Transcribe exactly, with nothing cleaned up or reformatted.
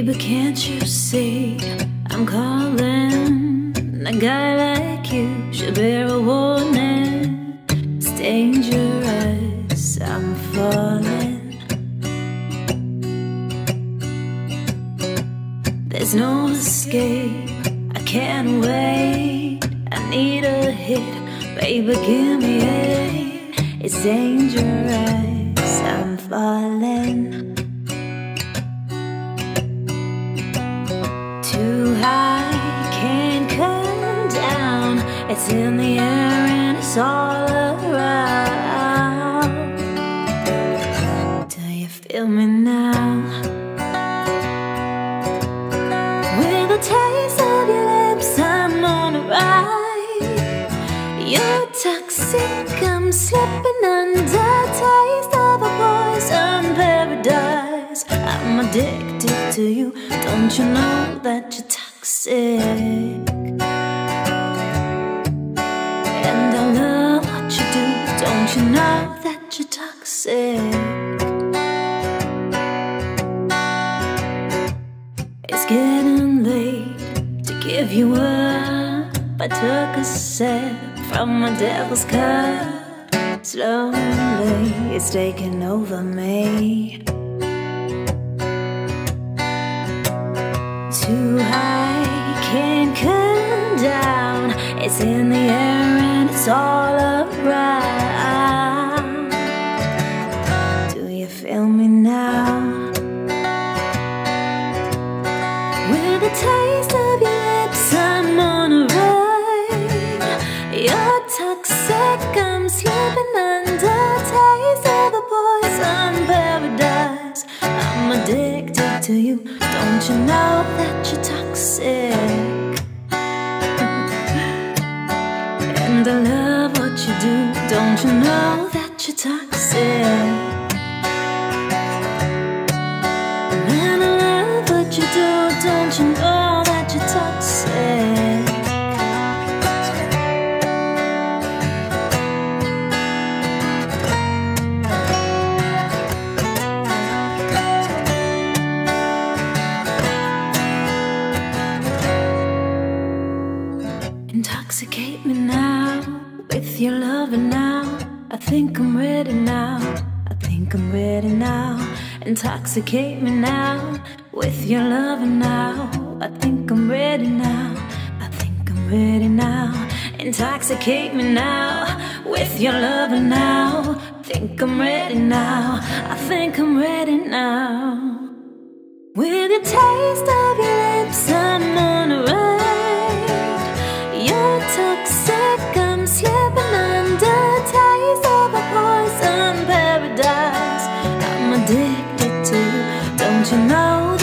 Baby, can't you see I'm calling? A guy like you should bear a warning. It's dangerous, I'm falling. There's no escape, I can't wait. I need a hit, baby, give me it. It's dangerous, I'm falling. Too high, can't come down. It's in the air and it's all around. Do you feel me now? With the taste of your lips, I'm on a ride. You're toxic, I'm slipping under. Taste of a poison paradise. I'm addicted to you, don't you know that you're toxic? And I love what you do, don't you know that you're toxic? It's getting late to give you up. I took a sip from my devil's cup. Slowly, it's taking over me. Too high, can't come down. It's in the air and it's all around. Do you feel me now? With the taste of your lips, I'm on a ride. You're toxic, I'm slipping under. Taste of a poison paradise. I'm addicted to you, don't you know that you're toxic? And I love what you do, don't you know that you're toxic? And I love what you do, don't you know that you're toxic? Intoxicate me now with your loving now. I think I'm ready now. I think I'm ready now. Intoxicate me now with your loving now. I think I'm ready now. I think I'm ready now. Intoxicate me now with your loving now. I think I'm ready now. I think I'm ready now. With the taste of your lips, I'm on a ride. You're toxic, I'm slipping under. Taste of a poison paradise. I'm addicted to you, don't you know